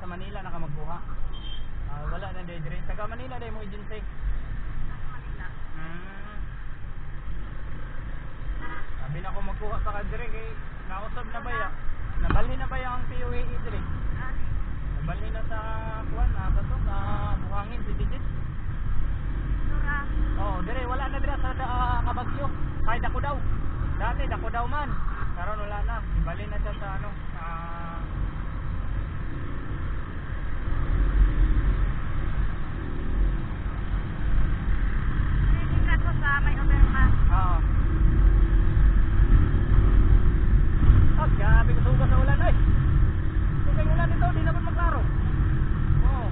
sa Manila nakamagkuha. Wala na dire. Taga Manila dai mo agency. Manila. Sabi na ko magkuha pa ka dire kay nausab na ba ya? Nabalhin na ba yung PUAE dire? Ani. Nabalhin na sa kuan sa to sa Buhangin City. Sura. Oh, dire wala na dira sa Kabagyo. Kay dako daw. Dati dako daw man. Karon wala na. Ibalhin na siya sa ano Sinikat ko sa may overpass. Oo. Grabe kasuga sa ulan ay. Kung ulan ito, di naman maklaro. Oo.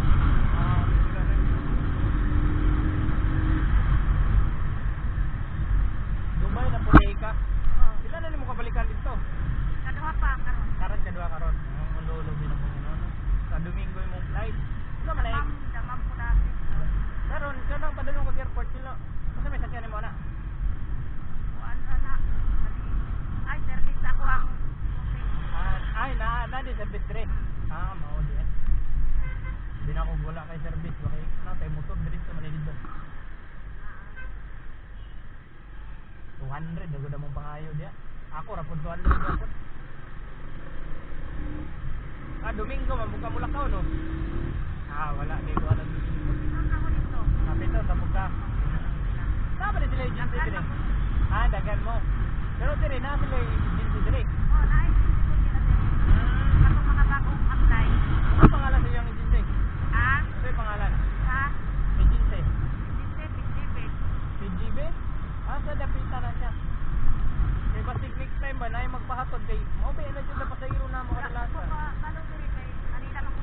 Dubai na pulay ka. Oo. Sila na mo kabalikan dito. Kaduha pa karon. Karon kadua karon. Ang lolo binabong ano. Sa Domingo imong flight. Ano man ay? Damam ko dati. Karon kanang padulong ko sa airport sila. Kasi may sakyan mo na. Kuan ana. Ay service ako ang Ay na di service dire. Mao di. Di na ko wala kay service bakay na kay motor dito man dito. 200 dago damong pangayo dia. Ako ra pud 200 ako. Domingo mabuka Mulakaw no. Wala kay ko alam Domingo. ako dito. Kapito sa buka. Saan ba sila agency dire? Dagan mo. Pero dire na sila agency dire. Oh, nice.